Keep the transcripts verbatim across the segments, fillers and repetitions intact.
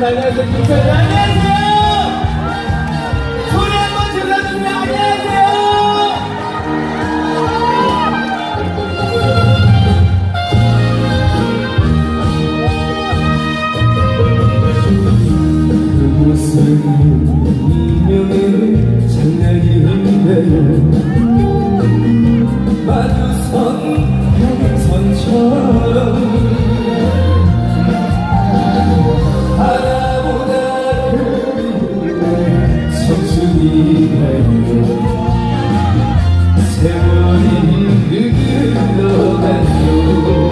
안녕하세요. 김철이 안녕하세요. 소리 한번 질러주세요. 안녕하세요. 무슨 인연의 장난이었네. 마주선 선처럼 바라보다 청춘이가 세월이 흘러가요.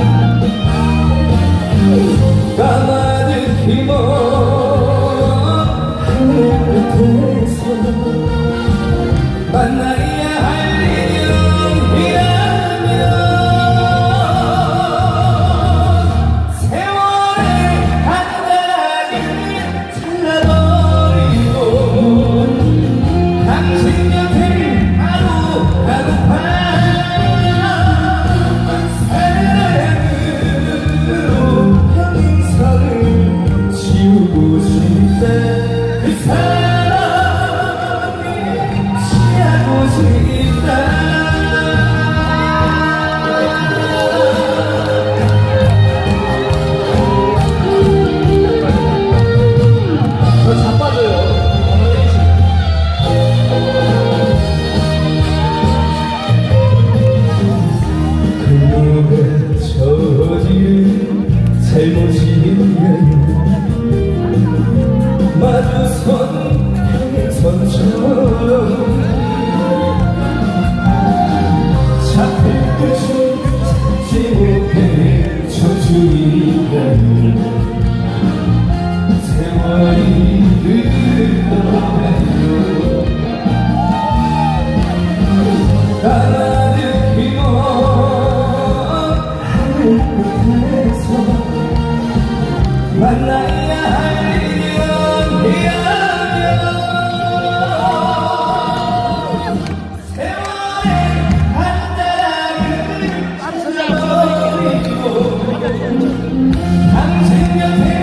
까마득 힘어 하늘 끝에서 만나야 할 인연이라면 세월의 한자락을 잘라버리고 당신 곁에 하루 가고파. 사랑으로 평생을 지우고 싶다. 그 사랑이 취하고 싶다. 저 자빠져요. 그놈의 저지른 잘못이면 마주선 선처럼 잡힐 듯이 잡지 못해 청춘이란 세월이 흘러가요. 까마득 힘어 하늘 끝에서 만나야 할 인연이야. 당신 곁에